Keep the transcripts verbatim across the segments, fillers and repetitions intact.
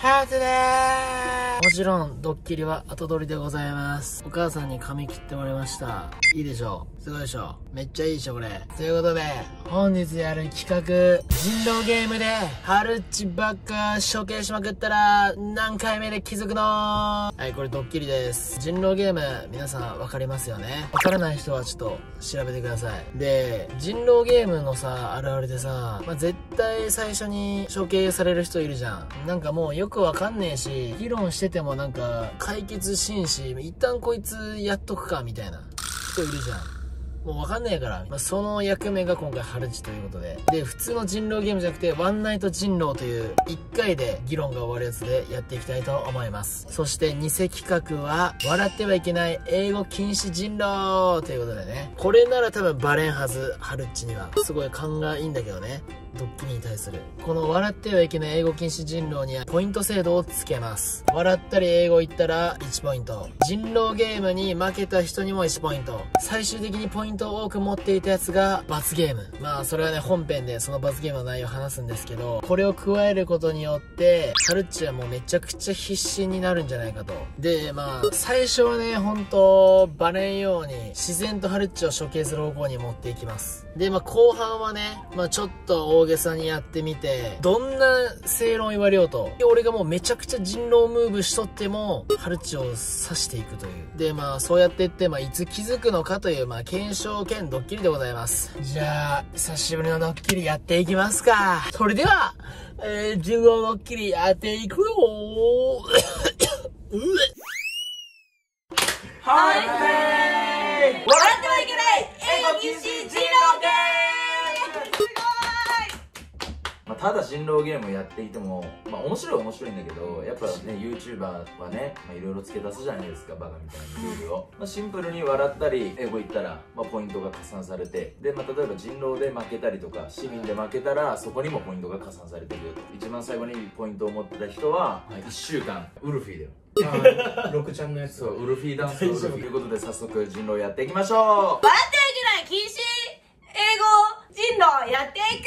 ハートでーす。もちろんドッキリは後取りでございます。お母さんに髪切ってもらいました。いいでしょう、すごいでしょう、めっちゃいいでしょこれ。ということで本日やる企画、人狼ゲームでハルッチばっか処刑しまくったら何回目で気づくの。はい、これドッキリです。人狼ゲーム皆さん分かりますよね。分からない人はちょっと調べてください。で、人狼ゲームのさあるあるでさ、まあ、絶対最初に処刑される人いるじゃん。なんかもうよくわかんねえし、議論しててもなんか解決しんし、一旦こいつやっとくかみたいな人いるじゃん。もうわかんねえから、まあ、その役目が今回ハルチということで。で、普通の人狼ゲームじゃなくてワンナイト人狼といういっかいで議論が終わるやつでやっていきたいと思います。そして偽企画は笑ってはいけない英語禁止人狼ということでね、これなら多分バレんはず。ハルチにはすごい勘がいいんだけどね、ドッキリに対する。この笑ってはいけない英語禁止人狼にはポイント制度をつけます。笑ったり英語言ったらいちポイント、人狼ゲームに負けた人にもいちポイント、最終的にポイントを多く持っていたやつが罰ゲーム。まあそれはね、本編でその罰ゲームの内容を話すんですけど、これを加えることによってハルッチはもうめちゃくちゃ必死になるんじゃないかと。で、まあ最初はね、本当バレんように自然とハルッチを処刑する方向に持っていきます。で、まあ後半はね、まあちょっと大げさにやってみて、どんな正論言われようと、俺がもうめちゃくちゃ人狼ムーブしとってもハルチを刺していくという。で、まあそうやっていって、まあいつ気づくのかという、まあ検証兼ドッキリでございます。じゃあ久しぶりのドッキリやっていきますか。それでは、えー、人狼ドッキリやっていくよーはい、はい、笑ってはいけない英語禁止人狼ゲーム。 まあ、ただ人狼ゲームをやっていても、まあ面白いは面白いんだけど、やっぱね YouTuber はね、まあ、いろいろ付け足すじゃないですか、バカみたいなルールを。まあ、シンプルに笑ったり英語言ったら、まあ、ポイントが加算されて、で、まあ、例えば人狼で負けたりとか市民で負けたらそこにもポイントが加算されてるよと。一番最後にポイントを持ってた人はいっしゅうかんウルフィーだよ。 ロクちゃんのやつ。 そう、ウルフィーダンスウルフィーということで早速人狼やっていきましょう。笑ってはいけない禁止英語人狼やっていくよ。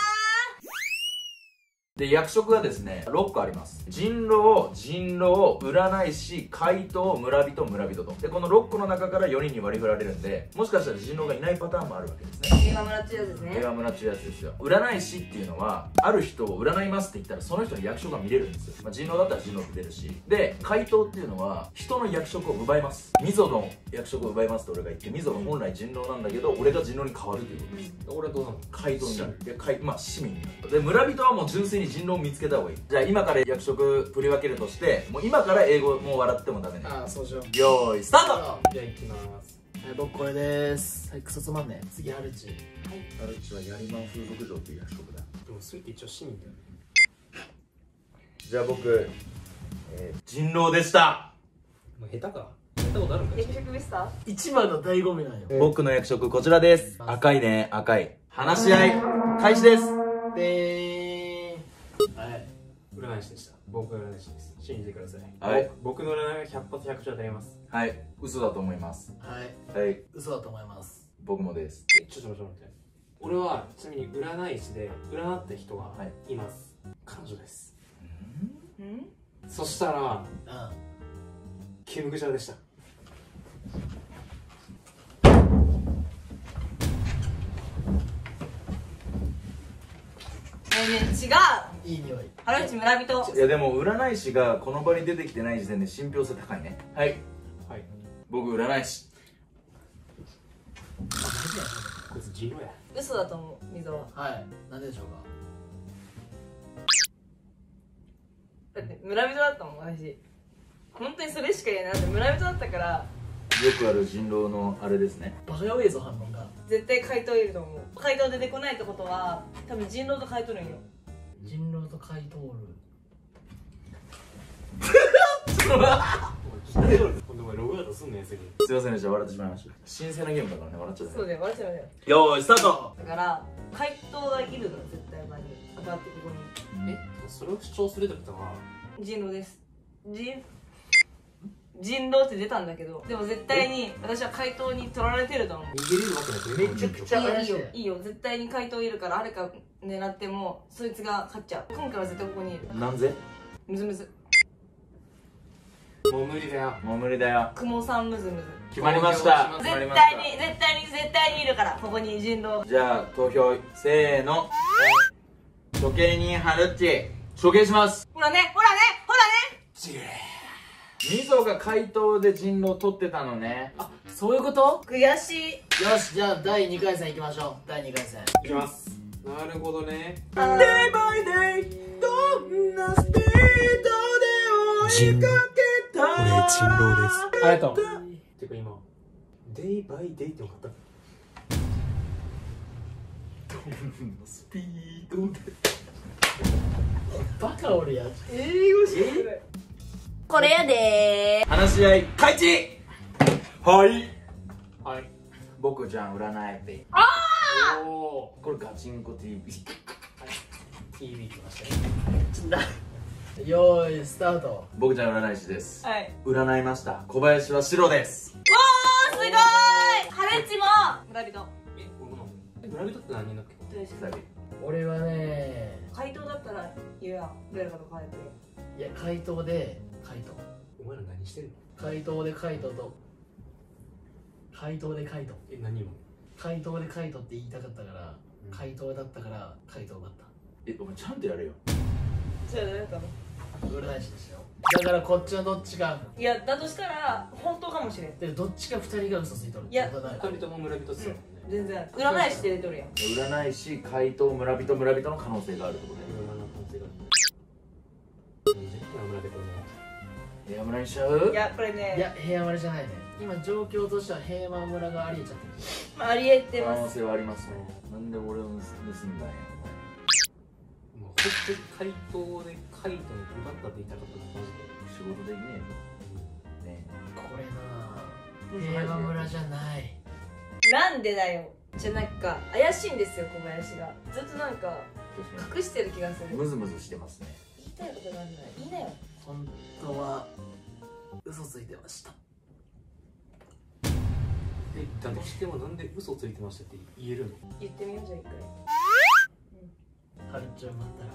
で、役職がですね、ろっこあります。人狼、人狼、占い師、怪盗、村人、村人と。で、このろっこの中からよにんに割り振られるんで、もしかしたら人狼がいないパターンもあるわけですね。 映画村っていうやつですね。 映画村っていうやつですよ。占い師っていうのは、ある人を占いますって言ったら、その人の役職が見れるんですよ。まあ、人狼だったら人狼って出るし。で、怪盗っていうのは、人の役職を奪います。ミゾの役職を奪いますと俺が言って、ミゾが本来人狼なんだけど、俺が人狼に変わるということです。 俺はどうなの？ 怪盗になる。いや、怪、まあ、市民になる。で、村人はもう純粋に人狼を見つけた方がいい。じゃあ今から役職振り分けるとして、もう今から英語もう笑ってもダメね。 ああ、そうしよう。 よーいスタート。 じゃあ行きます。はい、僕これです。はい、クソつまんねえ。次ハルチ。はい、 ハルチはヤリマン風俗嬢っていう役職だ。 でもそれって一応市民だよね。 じゃあ僕、えー、人狼でした。 もう下手か。やったことあるんか。 役職ミスター一番の醍醐味なんよ。 僕の役職こちらです。赤いね、赤い。話し合い開始です。 でーはい。 占い師でした。僕が占い師です。信じてください。 はい。 僕の占いはひゃく発ひゃく中当たります。 はい。嘘だと思います。 はい。 はい。 嘘だと思います。 僕もです。 え、ちょっと待って待って。俺はちなみに占い師で占った人がいます。はい、彼女です。 うん？ そしたら、 うん。 ケムクジャラでした。 違う。 いい匂い。 ハルチ村人。 いやでも占い師がこの場に出てきてない時点で信憑性高いね。はい。 はい。 僕占い師。 こいつ人狼や。 嘘だと思う、溝は。 はい。なんででしょうか。だって村人だったもん、私。本当にそれしか言えない。だって村人だったから。 よくある人狼のあれですね。 バカやべえぞ反論が。 絶対怪盗いると思う。怪盗出てこないってことは多分人狼と怪盗るんよ。 人狼と怪盗おる。 今度お前ログアウトすんねん、次。 すいませんでした、笑ってしまいました。神聖なゲームだからね、笑っちゃダメ。 そうだよ、笑っちゃダメだよ。 よーいスタート。 だから怪盗がいるの絶対場に当たってここに。 え、それを主張するってことは人狼です。人人狼って出たんだけど、でも絶対に私は怪盗に取られてると思う。 逃げれるわけなくめちゃくちゃいいよいいよいいよ、絶対に怪盗いるから、あれか狙ってもそいつが勝っちゃう。今回は絶対ここにいる。 なんぜ？ むずむず。 もう無理だよ。 もう無理だよ。 雲さんむずむず。 決まりました。 絶決まりました対に絶対に絶対にいるから、ここに人狼。 じゃあ投票せーの。処刑人ハルッチ処刑します。 ほらねほらねほらね。 ちげえ。 みそが回答で人狼取ってたのね。 あ、そういうこと？ 悔しい。 よし、じゃあだいにかい戦いきましょう。だいにかい戦いきます。なるほどね。 あー Day by day どんなスピードで追いかけた。 これ人狼です。 ありがとう。てか今デイバイデイって分かった。 スピードでバカおるやん。 英語しかない。これやでー。 話し合い開始。はいはい。 僕じゃん占いっておお。 これガチンコ ティーブイティーブイ 来ましたね。 よーいスタート。 僕じゃん占い師です。 はい。 占いました。小林は白です。 わーすごーい。ハレッチも村人。 え、僕のえ、村人って何人だっけ？ ふたり。 俺はね、 回答だったら言うやん。誰かと変えて。 いや回答で回答お前ら何してるの？ 回答で回答と回答で回答え、何を？ 回答で回答って言いたかったから、 うん回答だったから回答だった。 え、お前ちゃんとやれよ。 それ誰かの。 占い師ですよ。だからこっちはどっちかいやだとしたら本当かもしれん。 でどっちかふたりが嘘ついとる。 いやってことだよ二人とも村人っすよね。 全然占い師って出とるやん。 占い師、回答、村人、村人の可能性があるってことね。 いろんな可能性がある。絶対村人これね。 部屋村にしちゃう？ いやこれね、 いや平和村じゃないね。今状況としては平和村がありえちゃってる。 まあ、ありえて可能ます。 性はありますね。なんで俺を盗んだんや。 もう本当に回答で回答に奪ったって言いたかったのマジで。 仕事できねえよ。ねこれなあ平和村じゃない。 なんでだよ。じゃなんか怪しいんですよ小林が。ずっとなんかえ。確か隠してる気がする。 に。ムズムズしてますね。 言いたいことがあるなら言いなよ。 本当は嘘ついてました。 え、だとしてもなんで嘘ついてましたって言えるの？ 言ってみようじゃあ一回。 ハルちゃん待ったら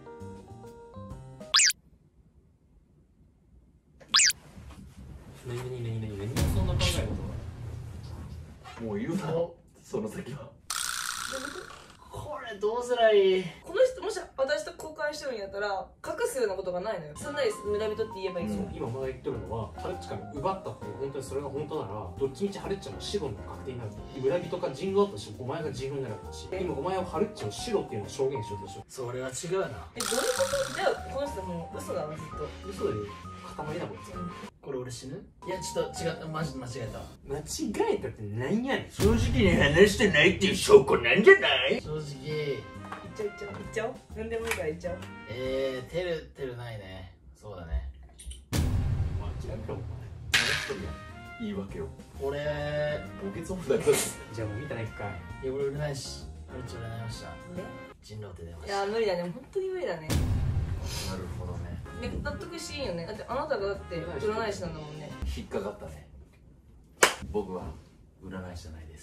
何何何何何そんな考え事もう言うな。 おその先は。 これどうすらいい。 この人もし私と交換してるんやったら隠すようなことがないのよ。すんなり村人って言えばいいの、 そう今まだ言ってるのはハルッチから奪ったって本当にそれが本当ならどっちみちハルッチはもう白の確定になる。村人か人狼だったしお前が人狼になるし、今お前はハルッチを白っていうのを証言しようとしよそれは違うな。 えどういうこと？じゃあこの人もう嘘だわずっと。 う。嘘で塊だこいつ。 これ俺死ぬ？いやちょっと違った。マジで間違えた。 間違えたってなんやねん。 正直に話してないっていう証拠なんじゃない？ 正直いっちゃういっちゃういっちゃおう。何でもいいからいっちゃおう。 えー、テルテルないね。そうだね。 間違えたお前。 言い訳を。 俺墓穴もだけです。 じゃあもう見たらいっかい。 いや俺占い師ハルちゃん占いました。 で人狼って出まいした。 や無理だね。本当に無理だね。 なるほどね。 ね納得しいよね。だってあなたがだって占い師なんだもんね。 引っかかったね。僕は占い師じゃないです。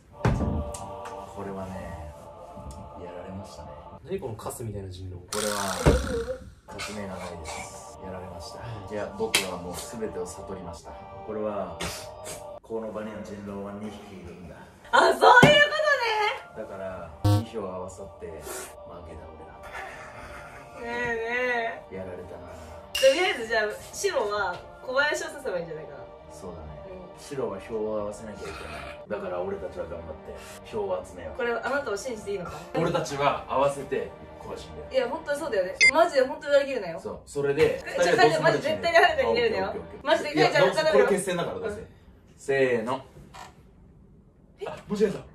これはね、やられましたね。 何このカスみたいな人狼。 これは革命がないです。やられました。いや、僕はもう全てを悟りました。これはこの場には人狼はにひきいるんだ。 あ、そういうことだからに票合わさって負けた俺だ。 ね。ねえねえ。 やられたな。 とりあえずじゃあ白は小林を刺せばいいんじゃないかな。 そうだね。白は票を合わせなきゃいけない。だから俺たちは頑張って票を集めよう。 これあなたを信じていいのか？ 俺たちは合わせて壊しんでいや本当にそうだよね。マジで本当に裏切るなよ。 そう、それでじゃあカイちゃんマジ絶対に誰かに入れるなよ。マジでカイちゃんこれ決戦だから出せ。せーの。あ、間違えた。あー、やったるやんか。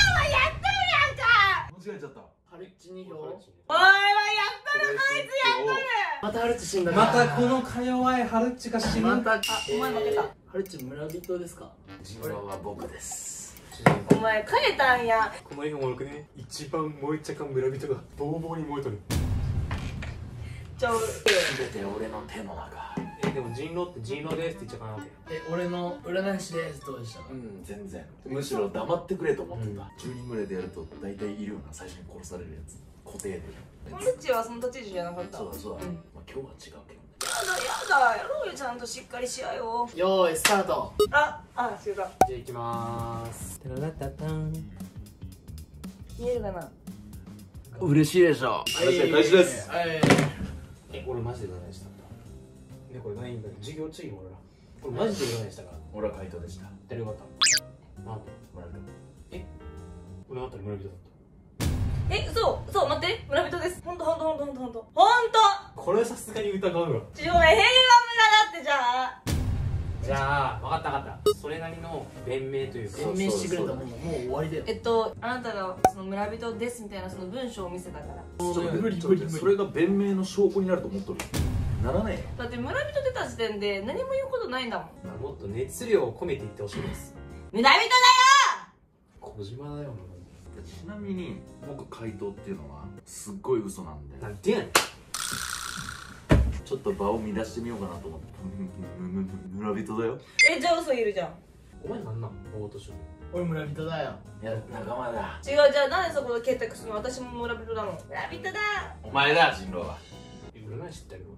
間違えちゃった。 ハルチに票。 おいおいやったらこいつやったる。 またハルチ死んだかまら。 たこのか弱いハルッチが死ぬ。 また。あ、 お前負けた。 ハルチ村人ですか？ 人狼は僕です。 お前変えたんや。 この絵がおもろくね。一番燃えちゃかん村人がボーボーに燃えとる。 ちょ全て俺の手の中。 え、でも人狼って人狼ですって言っちゃかなわけ。 え、俺の占い師です。どうでしたか？ うん、全然。むしろ黙ってくれと思ってた。じゅうにんぐらいでやると大体いるような、最初に殺されるやつ。固定で。 コルチはその立ち位置じゃなかった。 そうだそうだ、 んまあ、 今日は違うけどね。 やだやだ、やろうよ、ちゃんとしっかりし合いを。 よーいスタート。 ああ違うか。 じゃあいきまーす。タララタタン。 見えるかな。 嬉しいでしょ。 はい開始です。 はい。 え、俺マジで占いしたんだ。で、これないんだけど、授業中に俺ら。俺マジで占いしたから。 俺は回答でした。 誰が当たったなんで村人。 え俺の当たり村人だった。 え、嘘嘘、待って、村人です。ほんとほんとほんとほんとほんとほんと。 これはさすがに疑うわ。 ちょ、ごめん、平和村だって。じゃあじゃあ、分かった分かった。それなりの弁明というか。 弁明してくれたらもうもう終わりだよ。 えっと、あなたがその村人ですみたいなその文章を見せたから。 ちょっと無理無理ちょっとそれが弁明の証拠になると思っとる。ならねえよ。 だって村人出た時点で何も言うことないんだもん。 まあもっと熱量を込めて言ってほしいです。 村人だよ。 小島だよ、 ちなみに僕回答っていうのはすっごい嘘なんで、 なんでやねん。 ちょっと場を乱してみようかなと思って。村人だよ。 え、じゃあ嘘言えるじゃん。 お前なんなん大としょ。 俺村人だよ。 いや仲間だ。 違う、じゃあなんでそこで結託するの。私も村人だもん。村人だ。 お前だ人狼は。 占い知ってる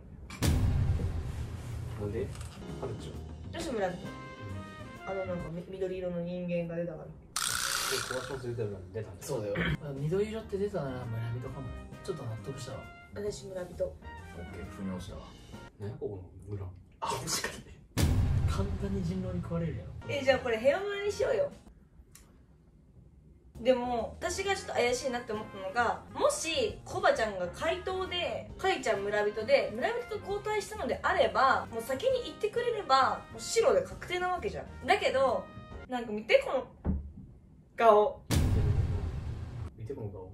俺。なんではるちゃん。 どうして村人。あのなんかみ緑色の人間が出たから。 で、小橋も連れてるから出たんです。 そうだよ。緑色って出たなら村人かもね。ちょっと納得したわ。 私村人。 オッケー、腑に落ちたわ。 何やここの村。 あ、確かに。 簡単に人狼に食われるやろ。 え、じゃあこれ平和村にしようよ。でも私がちょっと怪しいなって思ったのが、もしコバちゃんが怪盗でカイちゃん村人で村人と交代したのであれば、もう先に言ってくれればもう白で確定なわけじゃん。だけどなんか見てこの顔。 見てこの顔。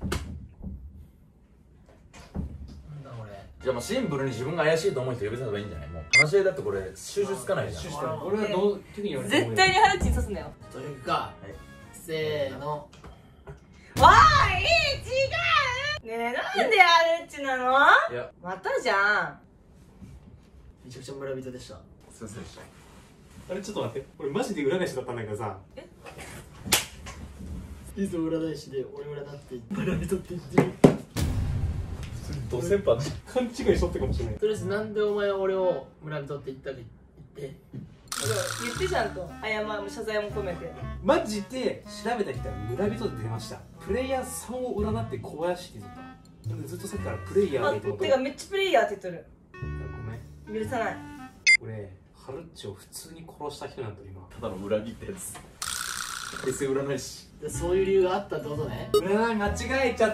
なんだこれ。 じゃあもうシンプルに自分が怪しいと思う人呼び出せばいいんじゃない？もう話し合いだってこれ収集つかないじゃん。 俺はどう時に言われても絶対にハルチに刺すんだよ。 というか、せーの。 わーい、違う。ねえ、なんでハルチなの？ いや、 またじゃん。 めちゃくちゃ村人でした。 すいませんでした。 あれちょっと待って、俺マジで占い師だったんだけどさ。 いつも占い師で俺占って村人って言ってる。 ドセンパ勘違いしとったかもしれない。 とりあえずなんでお前は俺を村人って言ったか言って。 言ってちゃんと謝る謝罪も込めて。 マジで調べた人は村人で出ました。プレイヤーさんを占って小林って言ってた。ずっとさっきからプレイヤーあ、 でと思って。 てかめっちゃプレイヤーって言っとる。 ごめん。 許さない。 俺、ハルッチを普通に殺した人なんだ今。 ただの裏切ったやつ。平成占い師。 でそういう理由があったってことね。 占い間違えちゃった。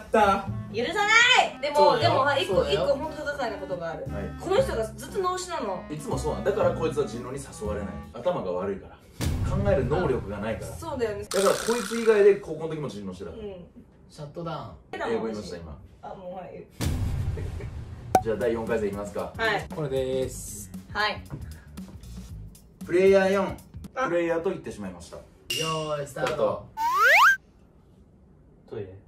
許さない。でもでもはい一個一そうだよ個本当不可解なことがある。 はこの人がずっと脳死なの。 い。いつもそうなんだからこいつは人狼に誘われない。頭が悪いから。考える能力がないから。 そうだよね。 だからこいつ以外で高校の時も人狼してたう。ん。 シャットダウン。 英語言いました今。 あ、もうはいじゃあだいよんかい戦いきますか。 はいこれでーす。 はい。 プレイヤーよん。 あプレイヤーと言ってしまいました。 よーいスタート。 スタート。 トイレ。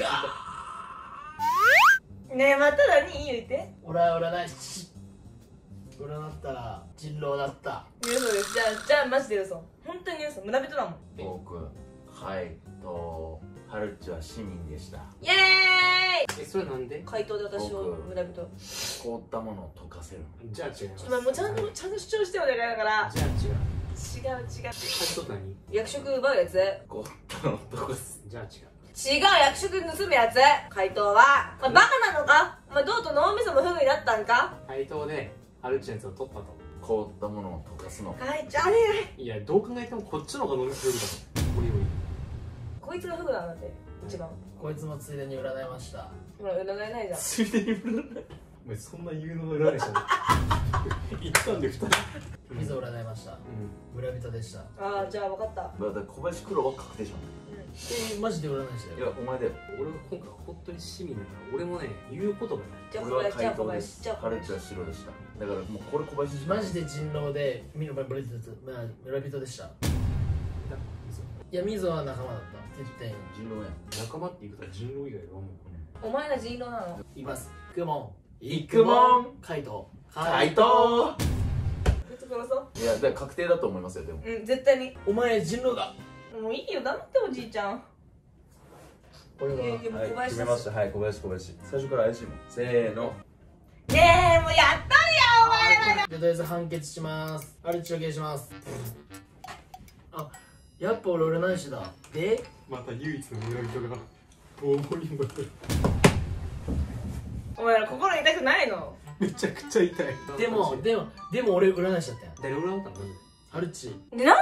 ねえ、また何言うて。 俺は占い師。占ったら人狼だった。 嘘です。じゃあじゃあマジで嘘。本当に嘘。村人だもん。 僕、はいと、ハルッチは市民でした。 イエーイ。 え、それなんで？ 回答で私を僕村人。 凍ったものを溶かせる。 じゃあ違います。 ちょっともうちゃんとちゃんと主張してお願いだから。 じゃあ違う。 違う違う。 ハルト何？ 役職奪うやつ。 凍ったのを溶かす。 じゃあ違う。 違う、役職盗むやつ。回答はお前バカなのか。お前どうと脳みそもフグになったんか。 回答でハルッチのやつを取ったと。 凍ったものを溶かすの。 はいじゃあねいや、どう考えてもこっちの方が飲みすぎるだろ。おいおい。 こいつがフグなんだって一番。 こいつもついでに占いました。 ほら占いないじゃん。 ついでに占い。 お前そんな有能な占い師だ。言ったんで二人。 水を占いました。 う村人でした。 ああじゃあ分かった。 だから小林黒は確定じゃん。 えマジで占い師だよ。 いや、お前だよ。 ん。俺は今回本当に市民だから俺もね言うことがない。 じゃあ俺は小林じゃあ小回答です。 林じゃあ小林。 ハルッチは白でした。だからもうこれ小林じゃない。 マジで人狼でみんな村人です。まあ村人でした。いだや水は仲間だった。絶対に。 人狼やん。 仲間って言うことは人狼以外はもうお前が人狼なの。 います。クモン。 いくもん。 カイト。 回答。 こいつ殺そう。 いや、だから確定だと思いますよ、でも。 うん絶対に。 お前人狼だ。 もういいよ黙っておじいちゃん。 これはいやいやもう小林決めました。はい、小林、小林。最初から怪しいもん。せーの。 ねえもうやったんやお前らが。 でとりあえず判決します。アルチ処刑します。あ、やっぱ俺俺ないしだ。でまた唯一の村人が大盛りになってる。 お前ら心痛くないの？ めちゃくちゃ痛い。 でもでもでも俺占い師だったよ。 誰占ったの？ アルチ。 でなんで村人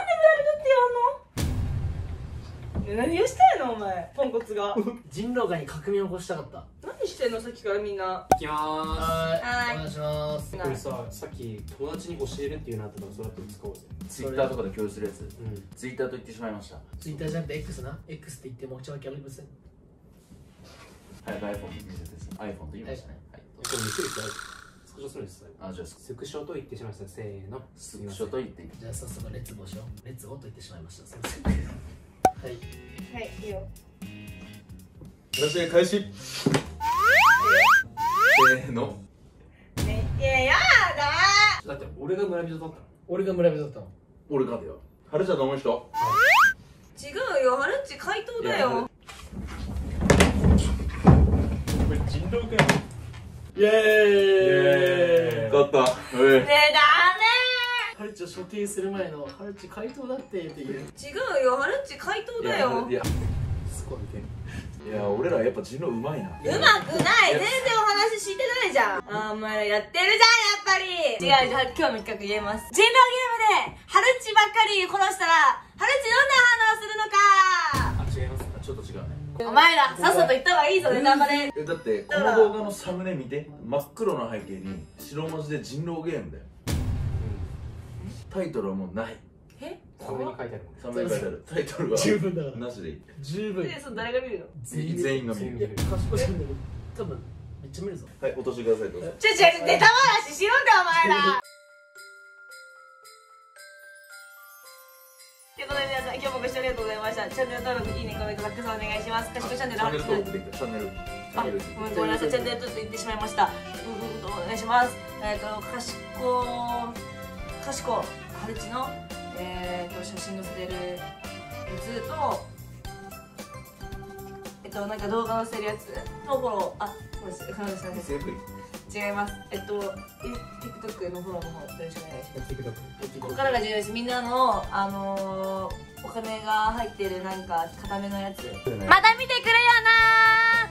ってやんの？ね何をしてんのお前ポンコツが。 人狼界に革命を起こしたかった。 何してんのさっきからみんな。 いきまははいいお願いします。 ーす。これさ、さっき友達に教えるっていうなったからそれだと使おうぜ。 ツイッターとかで共有するやつ、 うん。 ツイッターと言ってしまいました。 ツイッターじゃなくて X な。 X って言ってもちろんキャラブス。 早く iPhone 見せてですね。 iPhone と言いましたね。はい、 これ見せる人ある。スクショするんですよ。 あ、じゃあスクショと言ってしまいました。せーの。 スクショと言っていい。 じゃあ早速レッツゴーしよう。レッツゴーと言ってしまいました。すいません。はいはいいいよ。 出し開始。せーの。 ねいややだだって俺が村人だったの。 俺が村人だったの。 俺がだよ。はるちゃんと思う人。 ー。違うよハルッチ回答だよ。 これ人狼かよ。 イエーイ。 勝った。うねえダハルチを処刑する前のハルチ回答だってっていう。 メ。違うよハルッチ回答だよ。 いや、 すごいね。 いや、俺らやっぱ人狼うまいな。 うまくない全然お話してないじゃん。あーお前らやってるじゃんやっぱり。違うじゃあ今日の企画言えます。人狼ゲームでハルッチばっかり殺したらハルッチどんな反応するのか。 あ、違います。ちょっと違うね。 お前らさっさと言った方がいいぞネタバレ。 え、だってこの動画のサムネ見て。真っ黒な背景に白文字で人狼ゲームだよ。タイトルはもうない。 えサムネに書いてあるもんね。 サムネに書いてある。タイトルは十分だからなしでいい。 十分。 でそれ誰が見るの？ 全員全員が見る。 全員見る。 賢いしんだけど多分めっちゃ見るぞ。 はい、落としてください。どうぞ。 ちょちょネタ話しろんだお前ら。ということで皆さん今日もご視聴ありがとうございました。チャンネル登録いいねコメントたくさんお願いします。かしこチャンネルチャンネル登録あできた。チャンネル。チャあンネル。 ごめんごめんなさいチャンネルちょっと言ってしまいました。うんうんとお願いします。えっとかしこかしこはるちのえっと写真載せてるやつとえっとなんか動画載せるやつのフォローあそうですそうですそうですセーフ。 違います。えっとえ TikTok のフォローの方よろしくお願いします。 TikTok。 ここからが重要です。みんなのあのー、お金が入ってるなんか固めのやつまた見てくれよな。